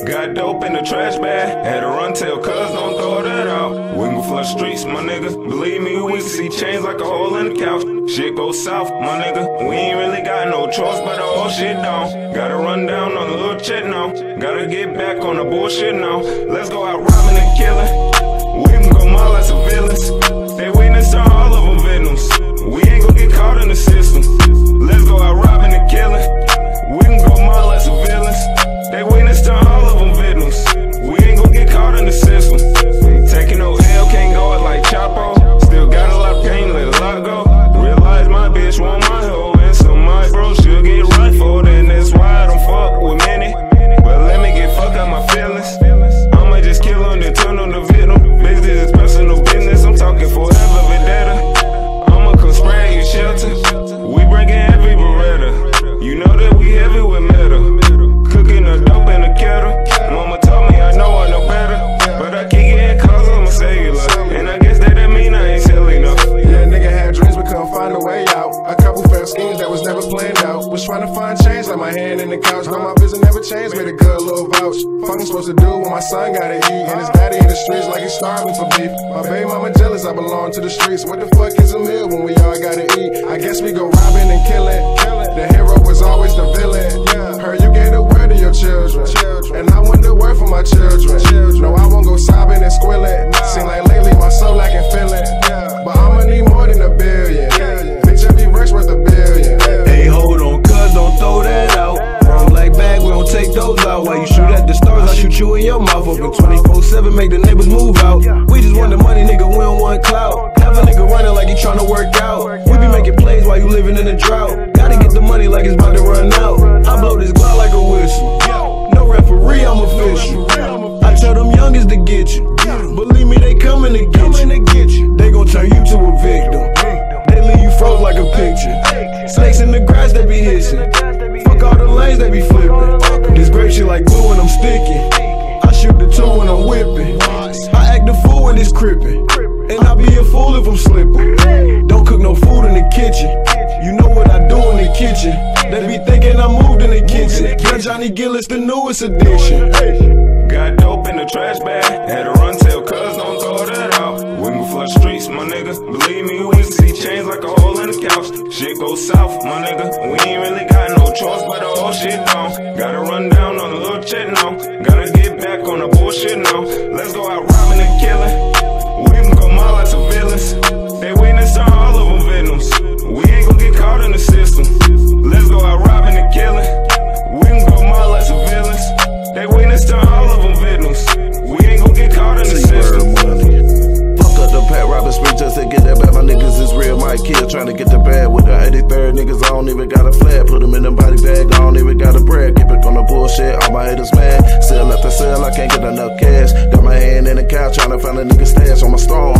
Got dope in the trash bag, had to run, tell cuz don't throw that out. We can flush streets, my nigga. Believe me, we can see chains like a hole in the couch. Shit go south, my nigga. We ain't really got no choice but to hold shit down. Gotta run down on the little shit now. Gotta get back on the bullshit now. Let's go out robbing and killing. We can go maul like civilians. They witness to all of them victims. We ain't gon' get caught in the system. Let's go out robbing and killing. We can go maul like civilians. They witness to all of them victims. We ain't gon' get caught in the system. Taking no L, can't go it like Chapo. Still got a lot of pain, let a lot go. Realize my bitch want my hoe, and so my bro should get rifled. And that's why I don't fuck with many. But let me get fucked out my feelings. I'ma just kill them, then turn on the victim. Business is personal business, I'm talking forever vendetta. I'ma come spray your shelter. We bringin' heavy Beretta. You know that we heavy with metal. Cooking the dope in the kettle. Mama told me I know I know better. But I keep getting calls on my cellular. And I guess that mean I ain't silly enough. Yeah, nigga had dreams but couldn't find a way out. A couple failed schemes that was never planned out. Was trying to find change like my hand in the couch. But my vision never changed, made a good little vouch. Fucking supposed to do when my son gotta eat. And his daddy in the streets like he's starving for beef. My baby mama jealous, I belong to the streets. What the fuck is a meal when we all gotta eat? I guess we go robbing and killing. The hero was always the villain. Heard you gave the word to your children. And I want the word for my children. No, I won't go sobbing and squilling. Seem like lately my soul lacking feeling. But I'ma need more than $1 billion. Bitch, every verse worth $1 billion. Hey, hold on, cuz don't throw that out. Wrong black bag, we don't take those out. While you shoot at the stars, I shoot you in your mouth. Open 24/7, make the neighbors move out. We just want the money, nigga, we don't want clout. Have a nigga running like he tryna work out. We be making plays while you living in a drought. Gotta get the money like it's about to run out. I blow this Glock like a whistle. No referee, I'm official. I tell them youngins to get you. Believe me, they coming to get you. They gon' turn you to a victim. They leave you froze like a picture. Snakes in the grass, they be hissing. Fuck all the lanes, they be flipping. This grape shit like glue when I'm sticking. I shoot the two when I'm whipping. I act the fool when it's crippin'. And I be a fool if I'm slipping. Don't cook no food in the kitchen. You know what I do in the kitchen. They be thinking I moved in the kitchen. Got Johnny Gillis, the newest edition. Got dope in the trash bag, had to run, tell cuz don't throw that out. We can flush streets, my nigga. Believe me, we can see chains like a hole in the couch. Shit go south, my nigga. We ain't really got no choice but to hold shit down. Gotta run down on the little shit now. Gotta get back on the bullshit now. Let's go out robbing and killing. We can go maul like civilians. They witness to all of them victims. We ain't gon' get caught in the system. Let's go out robbing and killing. We can go maul like civilians. They witness to all of them victims. We ain't gon' get caught in the system. Fuck up the Pat Roberts speech just to get that bag. My niggas is real, my kid trying to get the bag. With the 83rd niggas, I don't even got a flag. Put them in the body bag, I don't even got a brag. Keep it on the bullshit, all my haters mad. Sell after sell, I can't get enough cash. Got my hand in the couch trying to find a nigga stash on my strong